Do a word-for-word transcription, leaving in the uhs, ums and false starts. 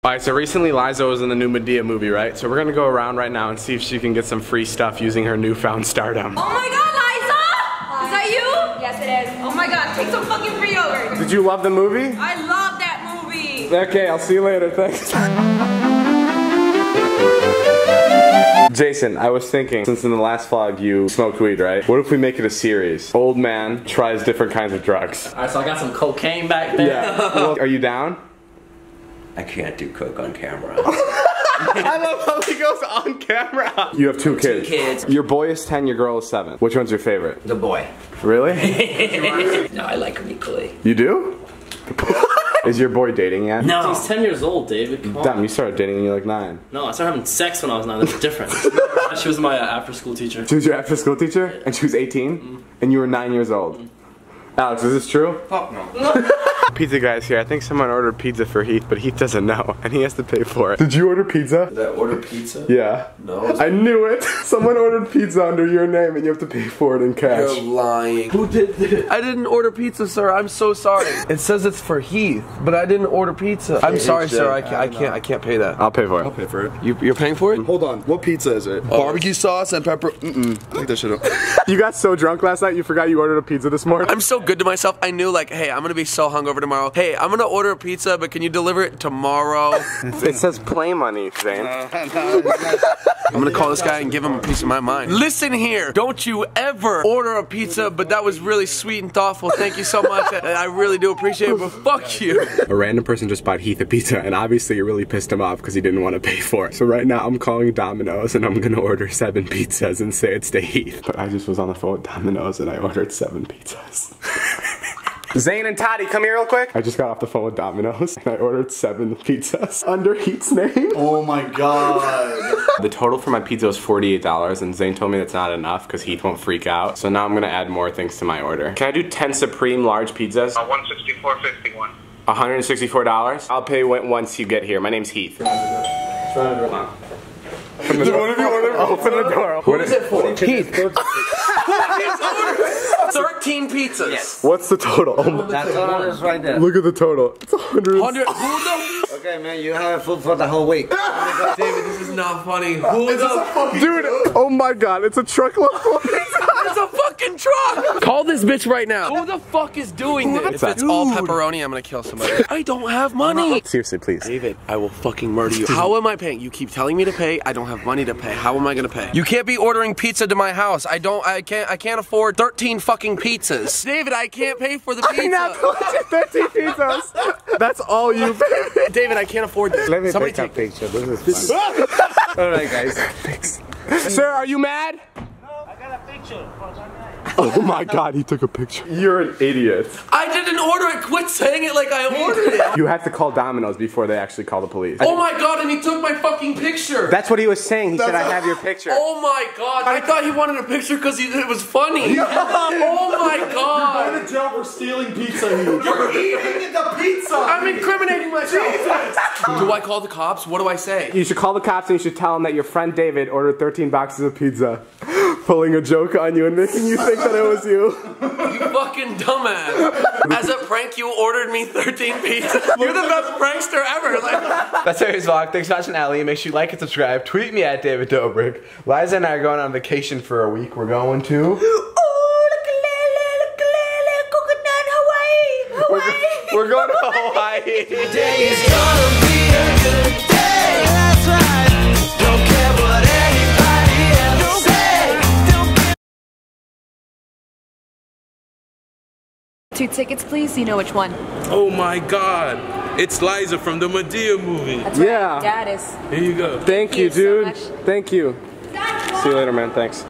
Alright, so recently Liza was in the new Madea movie, right? So we're gonna go around right now and see if she can get some free stuff using her newfound stardom. Oh my god, Liza! Is that you? Yes, it is. Oh my god, take some fucking free yogurt. Did you love the movie? I love that movie. Okay, I'll see you later, thanks. Jason, I was thinking, since in the last vlog you smoked weed, right? What if we make it a series? Old man tries different kinds of drugs. Alright, so I got some cocaine back there. Yeah. Well, are you down? I can't do coke on camera. I love how he goes on camera. You have two kids. Two kids. Your boy is ten, your girl is seven. Which one's your favorite? The boy. Really? No, I like him equally. You do? Is your boy dating yet? No. He's ten years old, David. Come on. Damn, you started dating when you were like nine. No, I started having sex when I was nine. That's different. She was my uh, after-school teacher. She was your after school teacher? And she was eighteen? Mm. And you were nine years old? Mm. Alex, is this true? Fuck no. Pizza guy's here. I think someone ordered pizza for Heath, but Heath doesn't know, and he has to pay for it. Did you order pizza? Did I order pizza? Yeah. No. I knew it. Someone ordered pizza under your name, and you have to pay for it in cash. You're lying. Who did this? I didn't order pizza, sir. I'm so sorry. It says it's for Heath, but I didn't order pizza. I'm sorry, sir. I can't. I can't. I can't pay that. I'll pay for it. I'll pay for it. You, you're paying for it? Hold on. What pizza is it? Oh. Barbecue sauce and pepper. Mm-mm. Take that shit up. You got so drunk last night, you forgot you ordered a pizza this morning? I'm so good to myself. I knew, like, hey, I'm gonna be so hungover tomorrow. Hey, I'm gonna order a pizza, but can you deliver it tomorrow? It says play money, Zane. I'm gonna call this guy and give him a piece of my mind. Listen here, don't you ever order a pizza, but that was really sweet and thoughtful. Thank you so much. I, I really do appreciate it, but fuck you. A random person just bought Heath a pizza, and obviously it really pissed him off because he didn't want to pay for it. So right now I'm calling Domino's, and I'm gonna order seven pizzas and say it's to Heath. But I just was on the phone with Domino's, and I ordered seven pizzas. Zane and Toddy, come here real quick. I just got off the phone with Domino's and I ordered seven pizzas under Heath's name. Oh my god. The total for my pizza was forty-eight dollars and Zane told me that's not enough because Heath won't freak out. So now I'm gonna add more things to my order. Can I do ten Supreme large pizzas? Uh, one sixty-four fifty-one. one hundred sixty-four dollars? I'll pay once you get here. My name's Heath. Come on. Open the door. Open the door. What is it for? Heath. thirteen pizzas. Yes. What's the total? Oh, That's all it is right there. look at the total. It's one hundred. one hundred. Okay, man, you have food for the whole week. David, this is not funny. Who is a Dude, oh my god, it's a truckload full of pizza. It's a fucking truck! Call this bitch right now. Who the fuck is doing this? If it's all pepperoni, I'm gonna kill somebody. I don't have money. Seriously, please. David, I will fucking murder you. How am I paying? You keep telling me to pay. I don't have money to pay. How am I gonna pay? You can't be ordering pizza to my house. I don't. I can't. I can't afford thirteen fucking pizzas. David, I can't pay for the pizza. I'm not thirteen pizzas. That's all you pay. David, I can't afford this. Let me Somebody take a take picture. This is fun. Alright, guys. Thanks. Sir, are you mad? No, I got a picture. Oh my god, he took a picture. You're an idiot. I didn't order it. Quit saying it like I ordered it. You have to call Domino's before they actually call the police. Oh my god, and he took my fucking picture. That's what he was saying. He said, I have your picture. Oh my god, I thought he wanted a picture because it was funny. Oh my god. Go to jail for stealing pizza. You're eating the pizza. I'm incriminating myself. Do I call the cops? What do I say? You should call the cops and you should tell them that your friend David ordered thirteen boxes of pizza, pulling a joke on you and making you think that it was you. You fucking dumbass. As a prank, you ordered me thirteen pizzas. You're the best prankster ever. Like, that's today's vlog. Thanks for watching, Ellie. Make sure you like and subscribe. Tweet me at David Dobrik. Liza and I are going on vacation for a week. We're going to... We're going to Hawaii. Today is gonna be a good day. That's right. Don't care what anybody else say. Two tickets, please. You know which one. Oh my god. It's Liza from the Madea movie. That's right. Yeah. Dad is. Here you go. Thank, Thank you, you so dude. much. Thank you. See you later, man. Thanks.